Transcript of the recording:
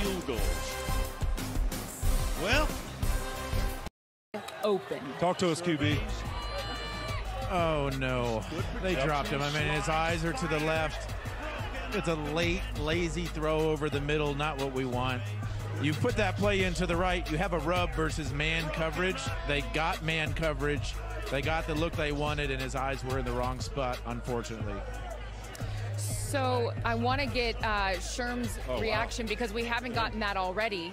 field goals. Well, open. Talk to us, QB. Oh, no. They dropped him. I mean, his eyes are to the left. It's a late, lazy throw over the middle, not what we want. You put that play into the right, you have a rub versus man coverage. They got man coverage. They got the look they wanted, and his eyes were in the wrong spot, unfortunately. So I want to get Sherm's reaction because we haven't gotten that already.